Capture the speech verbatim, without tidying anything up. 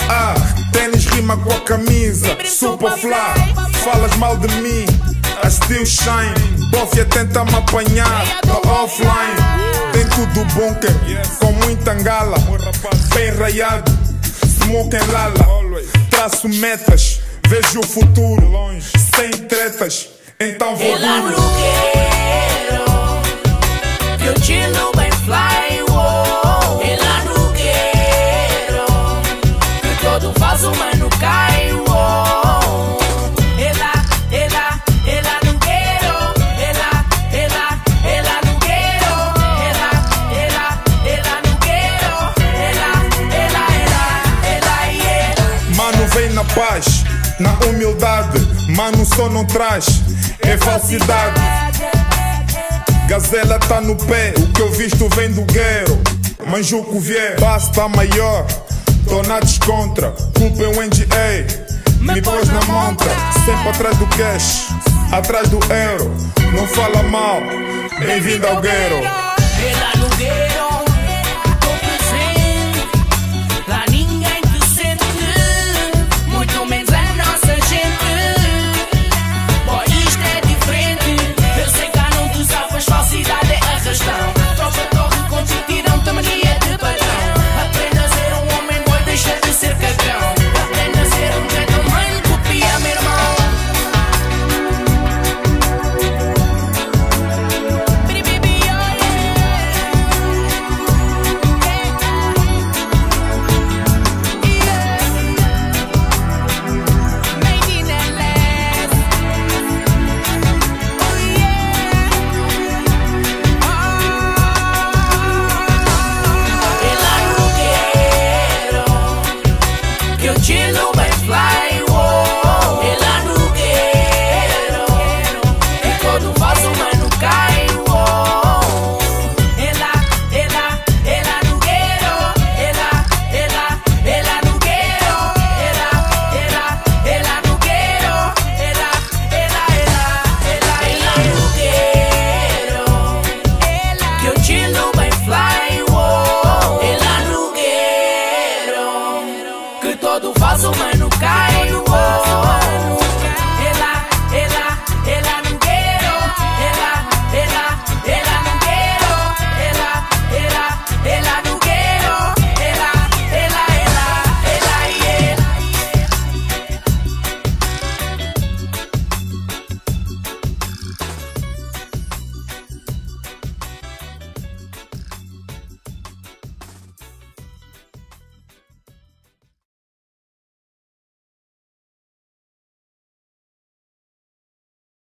ah, tênis rima com a camisa. Super fly, falas mal de mim, I still shine. Bofia tenta me apanhar, tô offline. Tem tudo bunker, com muita ngala. Bem raiado, smoke and lala. Traço metas, vejo o futuro, sem tretas, então vou duro. Ela não quero, que eu chilo bem fly, wow. Ela não quero, que todo faz o mano cai, wow. Ela, ela, ela não quero, ela, ela, ela não quero, ela, ela, ela não quero, ela, ela, ela, ela, yeah. Mano vem na paz, na humildade, mano só não traz, é falsidade. Gazela tá no pé, o que eu visto vem do guero. Manjo que vier, basta maior, tô na descontra, culpa é o N G A, me pôs na montra. Sempre atrás do cash, atrás do euro, não fala mal, bem-vindo ao guero. Ela não quero, tô presente, lá ninguém te sente, muito menos a nossa gente. Boy, isto é diferente, eu sei que há não tu sabes, falsidade é arrastão. Tropa corre com tirão, tua mania de patrão. Aprenda a ser um homem, boy, deixa de ser cagão. Aprenda a ser um gentleman, copia meu irmão. Chilo bem fly, wow. Ela não quero, e quando faz o mano cai, wow. Ela, ela, ela não quero, ela, ela, ela não quero, ela, ela, ela não quero, ela, ela, ela, ela, ela não quero, que eu chilo bem fly, wow. Ela não quero, que todo faz o mano cai, wow.